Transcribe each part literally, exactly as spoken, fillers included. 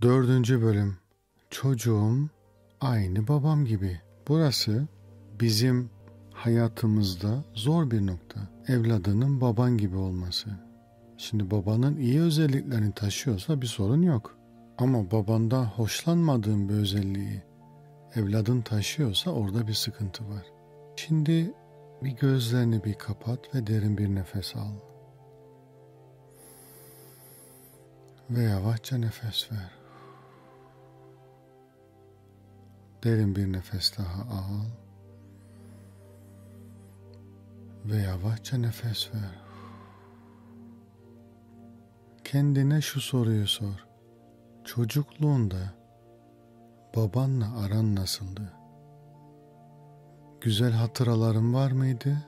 Dördüncü bölüm. Çocuğum aynı babam gibi. Burası bizim hayatımızda zor bir nokta. Evladının baban gibi olması. Şimdi babanın iyi özelliklerini taşıyorsa bir sorun yok. Ama babandan hoşlanmadığın bir özelliği evladın taşıyorsa orada bir sıkıntı var. Şimdi bir gözlerini bir kapat ve derin bir nefes al. Ve yavaşça nefes ver. Derin bir nefes daha al. Ve yavaşça nefes ver. Kendine şu soruyu sor. Çocukluğunda babanla aran nasıldı? Güzel hatıraların var mıydı?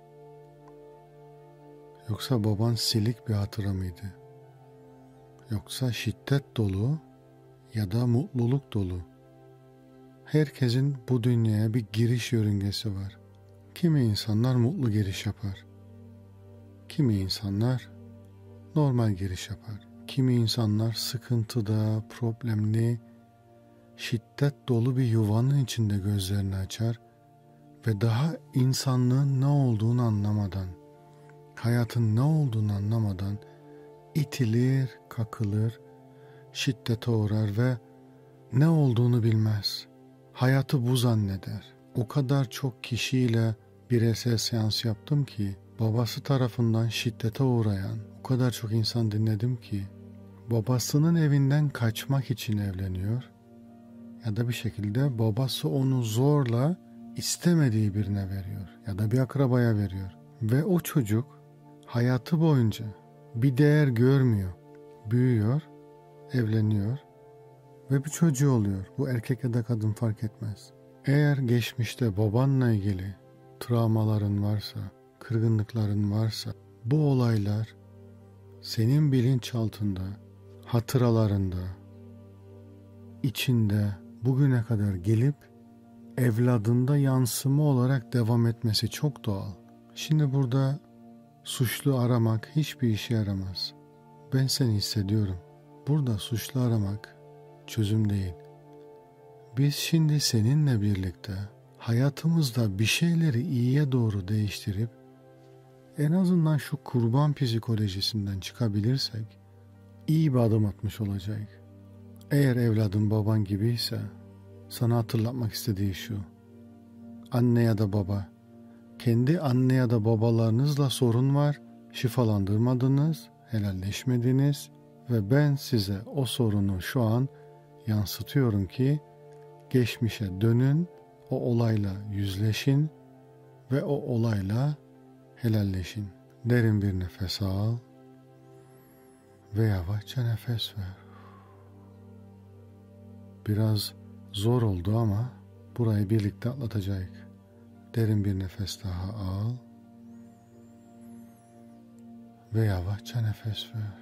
Yoksa baban silik bir hatıra mıydı? Yoksa şiddet dolu ya da mutluluk dolu? Herkesin bu dünyaya bir giriş yörüngesi var. Kimi insanlar mutlu giriş yapar. Kimi insanlar normal giriş yapar. Kimi insanlar sıkıntıda, problemli, şiddet dolu bir yuvanın içinde gözlerini açar ve daha insanlığın ne olduğunu anlamadan, hayatın ne olduğunu anlamadan itilir, kakılır, şiddete uğrar ve ne olduğunu bilmez. Hayatı bu zanneder. O kadar çok kişiyle bireysel seans yaptım ki, babası tarafından şiddete uğrayan o kadar çok insan dinledim ki, babasının evinden kaçmak için evleniyor ya da bir şekilde babası onu zorla istemediği birine veriyor ya da bir akrabaya veriyor. Ve o çocuk hayatı boyunca bir değer görmüyor, büyüyor, evleniyor ve bir çocuğu oluyor. Bu erkek ya da kadın fark etmez. Eğer geçmişte babanla ilgili travmaların varsa, kırgınlıkların varsa, bu olaylar senin bilinçaltında, hatıralarında, içinde bugüne kadar gelip evladında yansıma olarak devam etmesi çok doğal. Şimdi burada suçlu aramak hiçbir işe yaramaz. Ben seni hissediyorum. Burada suçlu aramak çözüm değil. Biz şimdi seninle birlikte hayatımızda bir şeyleri iyiye doğru değiştirip en azından şu kurban psikolojisinden çıkabilirsek iyi bir adım atmış olacak. Eğer evladın baban gibiyse sana hatırlatmak istediği şu: anne ya da baba, kendi anne ya da babalarınızla sorun var, şifalandırmadınız, helalleşmediniz ve ben size o sorunu şu an yansıtıyorum ki geçmişe dönün, o olayla yüzleşin ve o olayla helalleşin. Derin bir nefes al ve yavaşça nefes ver. Biraz zor oldu ama burayı birlikte atlatacağız. Derin bir nefes daha al ve yavaşça nefes ver.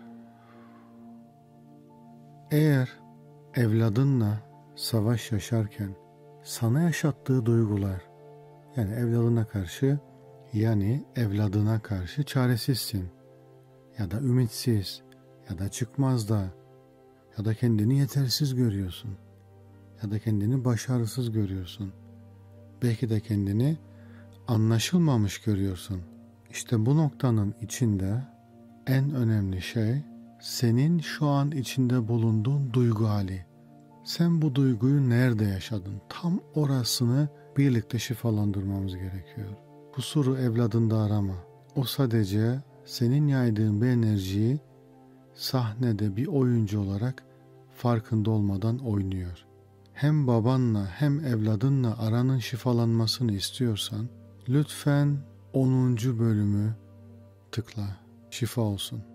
Eğer evladınla savaş yaşarken sana yaşattığı duygular, yani evladına karşı, yani evladına karşı çaresizsin ya da ümitsiz ya da çıkmaz da ya da kendini yetersiz görüyorsun ya da kendini başarısız görüyorsun. Belki de kendini anlaşılmamış görüyorsun. İşte bu noktanın içinde en önemli şey senin şu an içinde bulunduğun duygu hali. Sen bu duyguyu nerede yaşadın? Tam orasını birlikte şifalandırmamız gerekiyor. Kusuru evladında arama. O sadece senin yaydığın bir enerjiyi sahnede bir oyuncu olarak farkında olmadan oynuyor. Hem babanla hem evladınla aranın şifalanmasını istiyorsan lütfen onuncu bölümü tıkla. Şifa olsun.